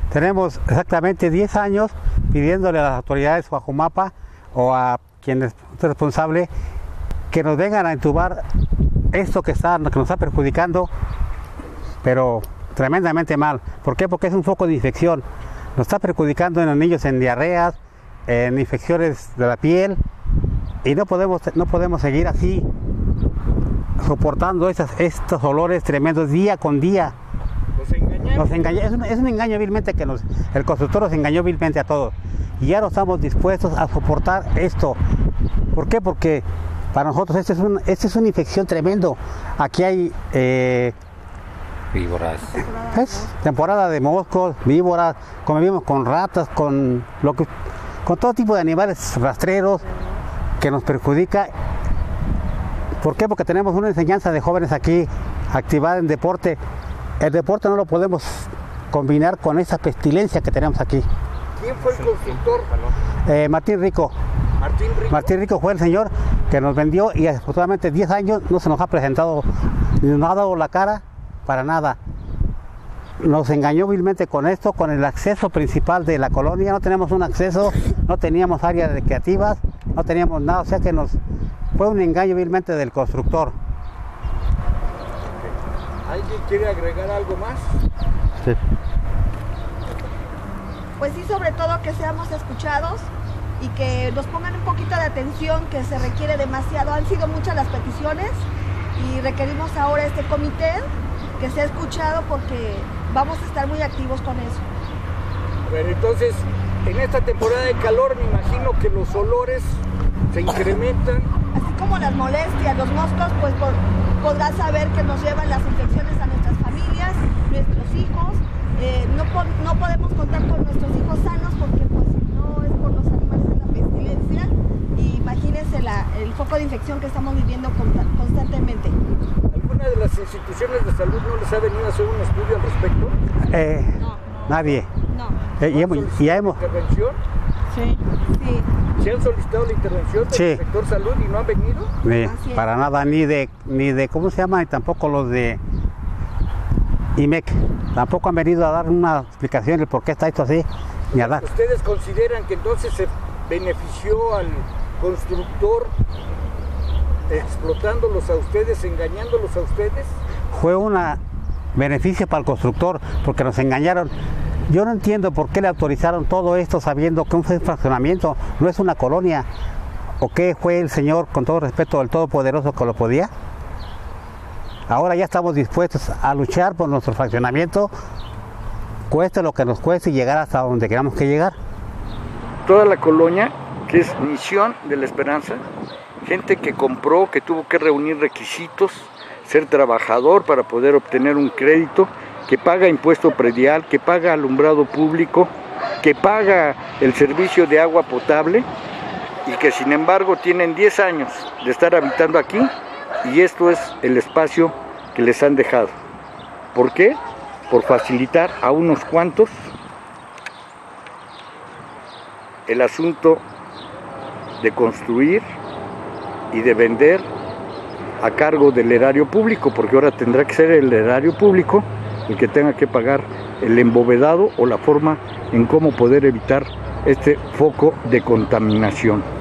Tenemos exactamente 10 años pidiéndole a las autoridades o a Jumapa o a quien es responsable que nos vengan a entubar esto que nos está perjudicando, pero tremendamente mal. ¿Por qué? Porque es un foco de infección. Nos está perjudicando en los niños en diarreas, en infecciones de la piel, y no podemos seguir así soportando estos olores tremendos día con día. Nos engañan. Es un engaño vilmente que el constructor nos engañó vilmente a todos. Y ya no estamos dispuestos a soportar esto. ¿Por qué? Porque para nosotros esta es una infección tremendo. Aquí hay víboras. Temporada de moscos, víboras, convivimos con ratas, con todo tipo de animales rastreros que nos perjudica. ¿Por qué? Porque tenemos una enseñanza de jóvenes aquí activada en deporte. El deporte no lo podemos combinar con esa pestilencia que tenemos aquí. ¿Quién fue el constructor? Martín Rico. Martín Rico fue el señor que nos vendió y afortunadamente 10 años no se nos ha presentado, ni nos ha dado la cara para nada. Nos engañó vilmente con esto, con el acceso principal de la colonia. No tenemos un acceso, no teníamos áreas recreativas, no teníamos nada, o sea que fue un engaño vilmente del constructor. ¿Alguien quiere agregar algo más? Sí. Pues sí, sobre todo que seamos escuchados y que nos pongan un poquito de atención, que se requiere demasiado. Han sido muchas las peticiones y requerimos ahora este comité que sea escuchado porque vamos a estar muy activos con eso. A ver, entonces, en esta temporada de calor me imagino que los olores se incrementan. Así como las molestias, los moscos, pues podrás saber que nos llevan las infecciones a nuestras familias, nuestros hijos. No podemos contar con nuestros hijos sanos porque pues no es por los animales de la pestilencia. Y imagínense el foco de infección que estamos viviendo constantemente. ¿Alguna de las instituciones de salud no les ha venido a hacer un estudio al respecto? No. Nadie. No. ¿Y hemos intervención? Sí. ¿Se han solicitado la intervención del sector salud y no han venido? Para nada, ni de ¿cómo se llama? Y tampoco los de IMEC. Tampoco han venido a dar una explicación del por qué está esto así. Ni a dar. ¿Ustedes consideran que entonces se benefició al constructor explotándolos a ustedes, engañándolos a ustedes? Fue un beneficio para el constructor porque nos engañaron. Yo no entiendo por qué le autorizaron todo esto sabiendo que un fraccionamiento no es una colonia. ¿O qué fue el señor, con todo respeto, del Todopoderoso que lo podía? Ahora ya estamos dispuestos a luchar por nuestro fraccionamiento, cueste lo que nos cueste y llegar hasta donde queramos que llegar. Toda la colonia, que es Misión de la Esperanza, gente que compró, que tuvo que reunir requisitos, ser trabajador para poder obtener un crédito, que paga impuesto predial, que paga alumbrado público, que paga el servicio de agua potable y que sin embargo tienen 10 años de estar habitando aquí y esto es el espacio que les han dejado. ¿Por qué? Por facilitar a unos cuantos el asunto de construir y de vender a cargo del erario público, porque ahora tendrá que ser el erario público el que tenga que pagar el embovedado o la forma en cómo poder evitar este foco de contaminación.